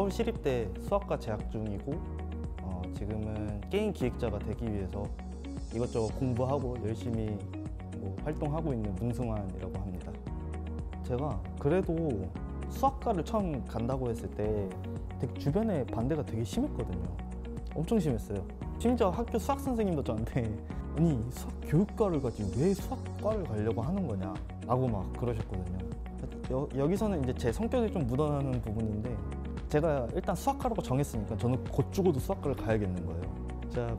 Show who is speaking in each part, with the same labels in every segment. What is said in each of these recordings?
Speaker 1: 서울 시립대 수학과 재학 중이고 지금은 게임 기획자가 되기 위해서 이것저것 공부하고 열심히 활동하고 있는 문승환이라고 합니다. 제가 그래도 수학과를 처음 간다고 했을 때 되게 주변에 반대가 되게 심했거든요. 엄청 심했어요. 심지어 학교 수학 선생님도 저한테 아니 수학 교육과를 가지 왜 수학과를 가려고 하는 거냐 라고 막 그러셨거든요. 여기서는 이제 제 성격이 좀 묻어나는 부분인데 제가 일단 수학과라고 정했으니까 저는 곧 죽어도 수학과를 가야겠는 거예요. 제가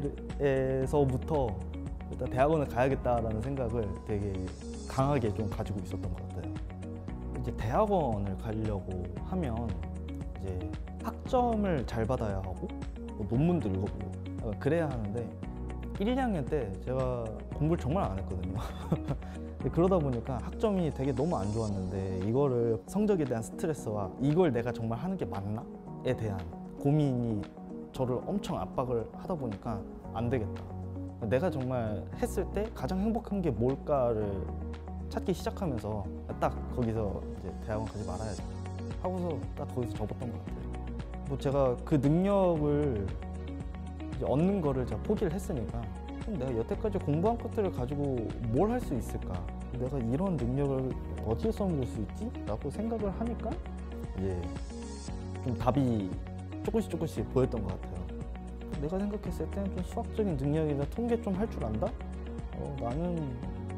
Speaker 1: 군대에서부터 일단 대학원을 가야겠다라는 생각을 되게 강하게 좀 가지고 있었던 것 같아요. 이제 대학원을 가려고 하면 이제 학점을 잘 받아야 하고 논문도 읽어보고 그래야 하는데 1, 2학년 때 제가 공부를 정말 안 했거든요. 그러다 보니까 학점이 되게 너무 안 좋았는데 이거를 성적에 대한 스트레스와 이걸 내가 정말 하는 게 맞나?에 대한 고민이 저를 엄청 압박을 하다 보니까 안 되겠다. 내가 정말 했을 때 가장 행복한 게 뭘까를 찾기 시작하면서 딱 거기서 이제 대학원 가지 말아야지 하고서 딱 거기서 접었던 것 같아요. 뭐 제가 그 능력을 이제 얻는 거를 제가 포기를 했으니까 그럼 내가 여태까지 공부한 것들을 가지고 뭘 할 수 있을까? 내가 이런 능력을 어디에 써먹을 수 있지? 라고 생각을 하니까 이제 좀 답이 조금씩 보였던 것 같아요. 내가 생각했을 때는 좀 수학적인 능력이나 통계 좀 할 줄 안다? 나는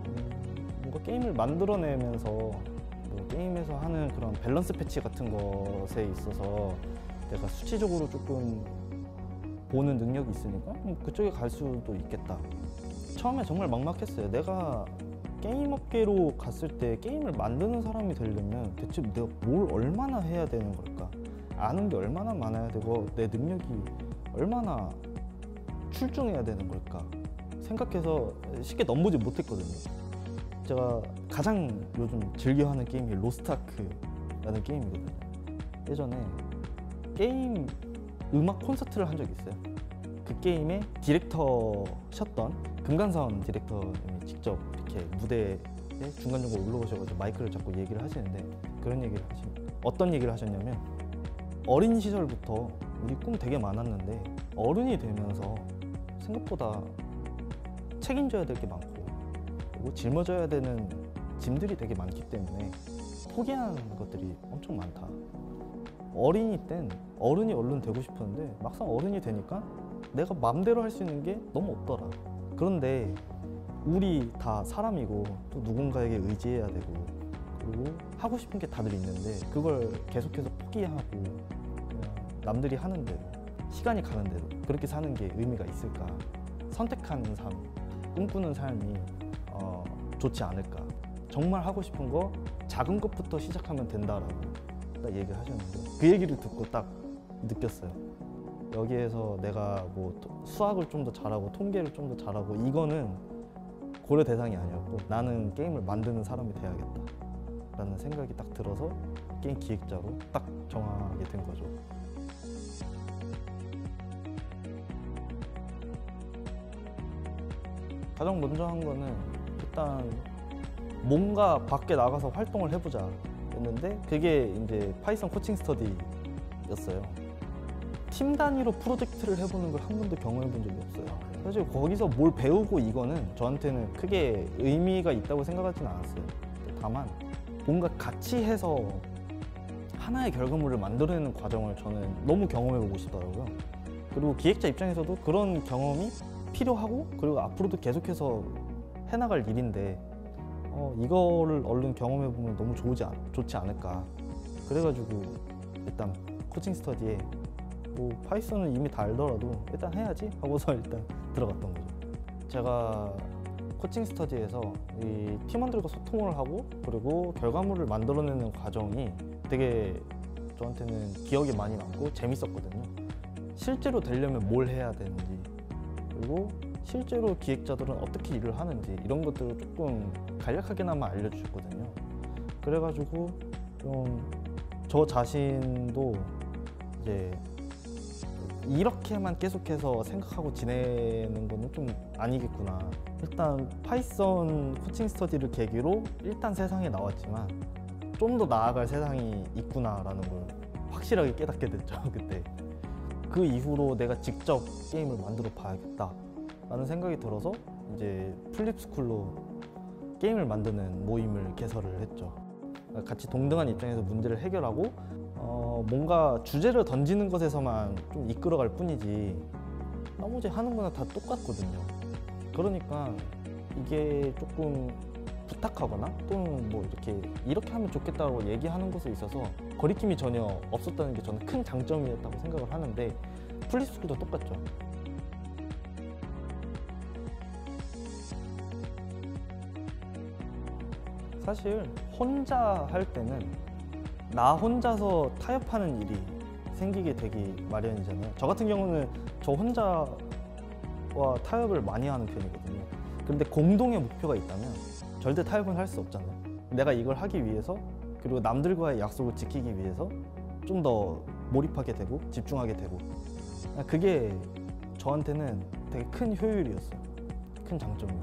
Speaker 1: 뭔가 게임을 만들어내면서 뭐 게임에서 하는 그런 밸런스 패치 같은 것에 있어서 내가 수치적으로 조금 보는 능력이 있으니까 그쪽에 갈 수도 있겠다. 처음에 정말 막막했어요. 내가 게임 업계로 갔을 때 게임을 만드는 사람이 되려면 대체 내가 뭘 얼마나 해야 되는 걸까? 아는 게 얼마나 많아야 되고 내 능력이 얼마나 출중해야 되는 걸까? 생각해서 쉽게 넘보지 못했거든요. 제가 가장 요즘 즐겨하는 게임이 로스트아크라는 게임이거든요. 예전에 게임 음악 콘서트를 한 적이 있어요. 그 게임의 디렉터셨던 금강선 디렉터님이 직접 이렇게 무대에 중간중간 올라오셔가지고 마이크를 잡고 얘기를 하시는데 그런 얘기를 어떤 얘기를 하셨냐면 어린 시절부터 우리 꿈 되게 많았는데 어른이 되면서 생각보다 책임져야 될 게 많고 그리고 짊어져야 되는 짐들이 되게 많기 때문에 포기하는 것들이 엄청 많다. 어린이 땐 어른이 얼른 되고 싶었는데 막상 어른이 되니까 내가 맘대로 할 수 있는 게 너무 없더라. 그런데 우리 다 사람이고 또 누군가에게 의지해야 되고 그리고 하고 싶은 게 다들 있는데 그걸 계속해서 포기하고 그냥 남들이 하는 대로 시간이 가는 대로 그렇게 사는 게 의미가 있을까? 선택하는 삶, 꿈꾸는 삶이 좋지 않을까? 정말 하고 싶은 거 작은 것부터 시작하면 된다라고 딱 얘기를 하셨는데 그 얘기를 듣고 딱 느꼈어요. 여기에서 내가 뭐 수학을 좀 더 잘하고 통계를 좀 더 잘하고 이거는 고려 대상이 아니었고 나는 게임을 만드는 사람이 돼야겠다 라는 생각이 딱 들어서 게임 기획자로 딱 정하게 된 거죠. 가장 먼저 한 거는 일단 뭔가 밖에 나가서 활동을 해보자 했는데 그게 이제 파이썬 코칭 스터디였어요. 팀 단위로 프로젝트를 해보는 걸 한 번도 경험해 본 적이 없어요. 사실 거기서 뭘 배우고 이거는 저한테는 크게 의미가 있다고 생각하지는 않았어요. 다만 뭔가 같이 해서 하나의 결과물을 만들어내는 과정을 저는 너무 경험해 보고 싶더라고요. 그리고 기획자 입장에서도 그런 경험이 필요하고 그리고 앞으로도 계속해서 해나갈 일인데 이거를 얼른 경험해 보면 너무 좋지 않을까. 그래가지고 일단 코칭 스터디에 뭐 파이썬은 이미 다 알더라도 일단 해야지 하고서 일단 들어갔던 거죠. 제가 코칭 스터디에서 이 팀원들과 소통을 하고 그리고 결과물을 만들어내는 과정이 되게 저한테는 기억에 많이 남고 재밌었거든요. 실제로 되려면 뭘 해야 되는지 그리고 실제로 기획자들은 어떻게 일을 하는지 이런 것들을 조금 간략하게나마 알려주셨거든요. 그래가지고 좀 저 자신도 이제 이렇게만 계속해서 생각하고 지내는 거는 좀 아니겠구나. 일단 파이썬 코칭 스터디를 계기로 일단 세상에 나왔지만 좀 더 나아갈 세상이 있구나라는 걸 확실하게 깨닫게 됐죠. 그때. 그 이후로 내가 직접 게임을 만들어 봐야겠다 라는 생각이 들어서 이제 플립스쿨로 게임을 만드는 모임을 개설을 했죠. 같이 동등한 입장에서 문제를 해결하고 뭔가 주제를 던지는 것에서만 좀 이끌어갈 뿐이지 나머지 하는 거는 다 똑같거든요. 그러니까 이게 조금 부탁하거나 또는 뭐 이렇게 하면 좋겠다고 얘기하는 것에 있어서 거리낌이 전혀 없었다는 게 저는 큰 장점이었다고 생각을 하는데 플립스쿨도 똑같죠. 사실 혼자 할 때는 나 혼자서 타협하는 일이 생기게 되기 마련이잖아요. 저 같은 경우는 저 혼자와 타협을 많이 하는 편이거든요. 그런데 공동의 목표가 있다면 절대 타협은 할 수 없잖아요. 내가 이걸 하기 위해서 그리고 남들과의 약속을 지키기 위해서 좀 더 몰입하게 되고 집중하게 되고 그게 저한테는 되게 큰 효율이었어요. 큰 장점이에요.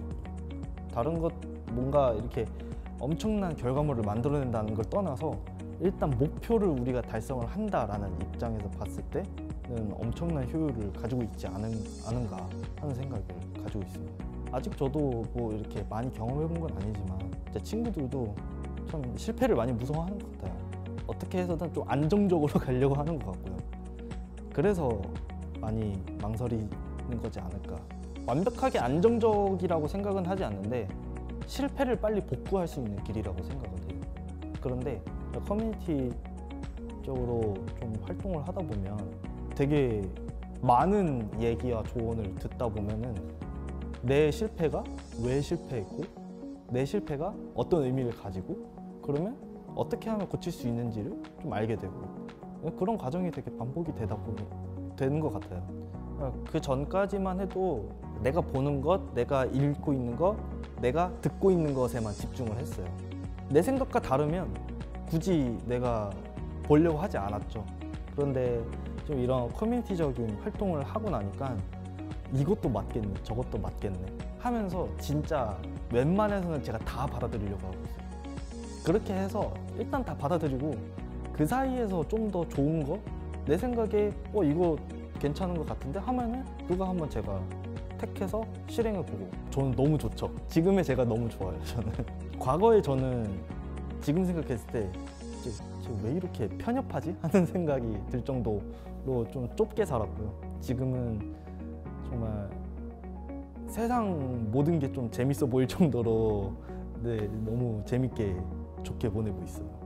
Speaker 1: 다른 것 뭔가 이렇게 엄청난 결과물을 만들어낸다는 걸 떠나서 일단 목표를 우리가 달성을 한다라는 입장에서 봤을 때는 엄청난 효율을 가지고 있지 않은가 하는 생각을 가지고 있습니다. 아직 저도 뭐 이렇게 많이 경험해 본 건 아니지만 제 친구들도 참 실패를 많이 무서워하는 것 같아요. 어떻게 해서든 좀 안정적으로 가려고 하는 것 같고요. 그래서 많이 망설이는 거지 않을까. 완벽하게 안정적이라고 생각은 하지 않는데 실패를 빨리 복구할 수 있는 길이라고 생각을 해요. 그런데 커뮤니티 쪽으로 좀 활동을 하다 보면 되게 많은 얘기와 조언을 듣다 보면은 내 실패가 왜 실패했고 내 실패가 어떤 의미를 가지고 그러면 어떻게 하면 고칠 수 있는지를 좀 알게 되고 그런 과정이 되게 반복이 되는 것 같아요. 그 전까지만 해도 내가 보는 것, 내가 읽고 있는 것, 내가 듣고 있는 것에만 집중을 했어요. 내 생각과 다르면 굳이 내가 보려고 하지 않았죠. 그런데 좀 이런 커뮤니티적인 활동을 하고 나니까 이것도 맞겠네, 저것도 맞겠네 하면서 진짜 웬만해서는 제가 다 받아들이려고 하고 있어요. 그렇게 해서 일단 다 받아들이고 그 사이에서 좀 더 좋은 거, 내 생각에 이거 괜찮은 것 같은데 하면은 그거 한번 제가 택해서 실행해보고 저는 너무 좋죠. 지금의 제가 너무 좋아요. 저는 과거에 저는 지금 생각했을 때 왜 이렇게 편협하지? 하는 생각이 들 정도로 좀 좁게 살았고요. 지금은 정말 세상 모든 게 좀 재밌어 보일 정도로 너무 재밌게 좋게 보내고 있어요.